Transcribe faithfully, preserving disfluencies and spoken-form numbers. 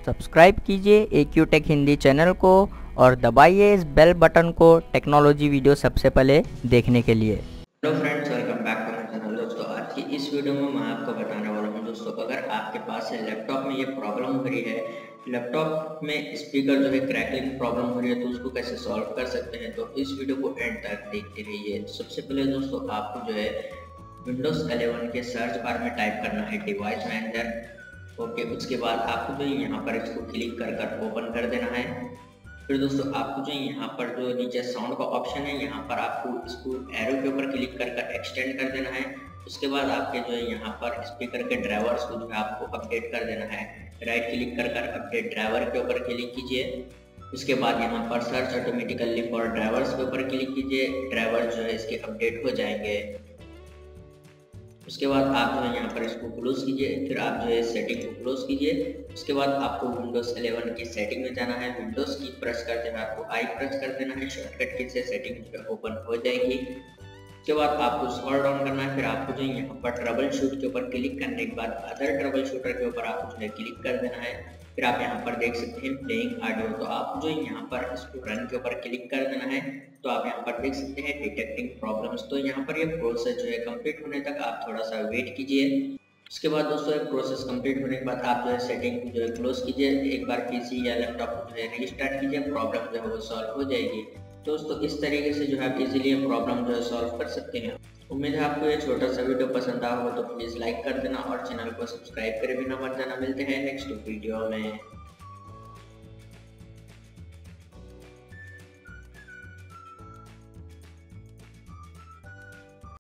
Subscribe कीजिए A Q tech Hindi channel को और दबाइए इस बेल बटन को टेक्नोलॉजी वीडियो सबसे पहले देखने के लिए। Hello friends, welcome back to my channel. दोस्तों, आज की इस वीडियो में मैं आपको बताने वाला हूं दोस्तों, अगर आपके पास है लैपटॉप में ये प्रॉब्लम हो रही है, लैपटॉप में स्पीकर जो है क्रैकलिंग प्रॉब्लम हो रही है, तो उसको कैसे सॉल्व कर सकते हैं। तो इस वीडियो को एंड तक देखते रहिए। सबसे पहले दोस्तों, आपको जो है विंडोज इलेवन के सर्च बार में टाइप करना है डिवाइस मैनेजर। ओके, उसके बाद आपको जो यहाँ पर इसको क्लिक कर कर ओपन कर देना है। फिर दोस्तों, आपको जो यहाँ पर जो नीचे साउंड का ऑप्शन है, यहाँ पर आपको इसको एरो के ऊपर क्लिक कर कर एक्सटेंड कर देना है। उसके बाद आपके जो है यहाँ पर स्पीकर के ड्राइवर्स को जो है आपको अपडेट कर देना है। राइट क्लिक कर कर अपडेट ड्राइवर के ऊपर क्लिक कीजिए। उसके बाद यहाँ पर सर्च ऑटोमेटिकली फॉर ड्राइवर्स के ऊपर क्लिक कीजिए। ड्राइवर जो है इसके अपडेट हो जाएंगे। उसके बाद आप जो है यहाँ पर इसको क्लोज कीजिए। फिर आप जो है सेटिंग को क्लोज कीजिए। उसके बाद आपको विंडोज इलेवन की सेटिंग में जाना है। विंडोज की प्रेस करते हुए आपको आई प्रेस कर देना है। शॉर्टकट की से सेटिंग जो है ओपन हो जाएगी। उसके बाद आपको स्क्रॉल डाउन करना है। फिर आपको जो यहाँ पर ट्रबल शूट के ऊपर क्लिक करने के बाद अदर ट्रबल शूटर के ऊपर आपको जो है क्लिक कर देना है। फिर आप यहाँ पर देख सकते हैं प्लेइंग ऑडियो, तो आप जो यहाँ पर इसको रन के ऊपर क्लिक कर देना है। तो आप यहाँ पर देख सकते हैं डिटेक्टिंग प्रॉब्लम्स। तो यहाँ पर ये प्रोसेस जो है कंप्लीट होने तक आप थोड़ा सा वेट कीजिए। उसके बाद दोस्तों, ये प्रोसेस कंप्लीट होने के बाद आप जो है सेटिंग को जो है क्लोज कीजिए। एक बार पीसी या लैपटॉप को जो है रीस्टार्ट कीजिए। प्रॉब्लम जो है वो सॉल्व हो जाएगी। दोस्तों, इस तरीके से जो है आप इजीली प्रॉब्लम जो है सॉल्व कर सकते हैं। उम्मीद है आपको ये छोटा सा वीडियो पसंद आया होगा, तो प्लीज़ लाइक कर देना और चैनल को सब्सक्राइब करे बिना मत जाना। मिलते हैं नेक्स्ट वीडियो में।